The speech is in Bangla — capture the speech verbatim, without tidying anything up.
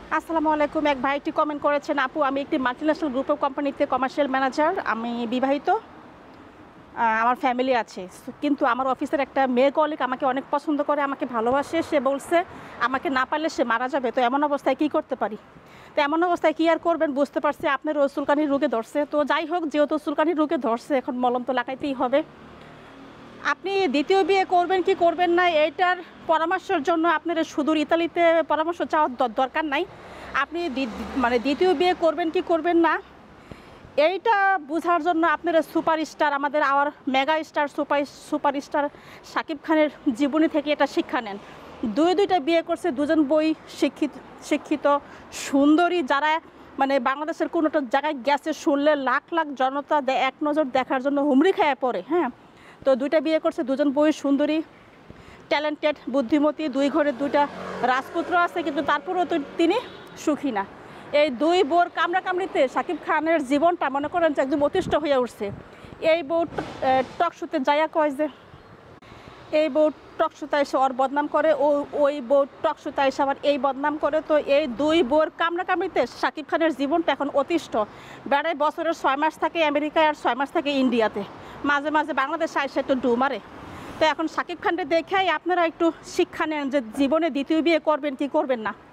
আসসালামু আলাইকুম। এক ভাইটি কমেন্ট করেছেন, আপু আমি একটি মাল্টিন্যাশনাল গ্রুপ অফ কোম্পানিতে কমার্শিয়াল ম্যানেজার, আমি বিবাহিত, আমার ফ্যামিলি আছে, কিন্তু আমার অফিসের একটা মেয়ে কলিগ আমাকে অনেক পছন্দ করে, আমাকে ভালোবাসে, সে বলছে আমাকে না পারলে সে মারা যাবে। তো এমন অবস্থায় কী করতে পারি? তো এমন অবস্থায় কী আর করবেন বুঝতে পারছি, আপনার ও চুলকানির রোগে ধরছে। তো যাই হোক, যেহেতু চুলকানির রোগে ধরছে, এখন মলম তো লাগাইতেই হবে। আপনি দ্বিতীয় বিয়ে করবেন কি করবেন না, এইটার পরামর্শের জন্য আপনার সুদূর ইতালিতে পরামর্শ চাওয়ার দরকার নাই। আপনি মানে দ্বিতীয় বিয়ে করবেন কি করবেন না, এইটা বোঝার জন্য আপনার সুপারস্টার, আমাদের our mega star super superstar Shakib খানের জীবনী থেকে এটা শিক্ষা নেন। দুই দুইটা বিয়ে করছে, দুজন বই শিক্ষিত শিক্ষিত সুন্দরী, যারা মানে বাংলাদেশের কোনোটা জায়গায় গেছে শুনলে লাখ লাখ জনতা এক নজর দেখার জন্য হুমড়ি খেয়ে পড়ে। হ্যাঁ, তো দুইটা বিয়ে করছে, দুজন বই সুন্দরী, ট্যালেন্টেড, বুদ্ধিমতী, দুই ঘরের দুইটা রাজপুত্র আছে, কিন্তু তারপরেও তো তিনি সুখী না। এই দুই বোর কামড়াকামড়িতে শাকিব খানের জীবনটা মনে করেন যে একদম অতিষ্ঠ হয়ে উঠছে। এই বউ টকশুতে যাইয়া কয় যে এই বউ টকশুতে এসে ওর বদনাম করে, ও ওই বউ টকশুতে এসে আবার এই বদনাম করে। তো এই দুই বোর কামড়াকামড়িতে শাকিব খানের জীবনটা এখন অতিষ্ঠ। বেড়ায় বছরের ছয় মাস থাকে আমেরিকায় আর ছয় মাস থাকে ইন্ডিয়াতে, মাঝে মাঝে বাংলাদেশে এসে একটু ডু মারে। তো এখন শাকিব খানকে দেখেই আপনারা একটু শিক্ষা নেন যে জীবনে দ্বিতীয় বিয়ে করবেন কি করবেন না।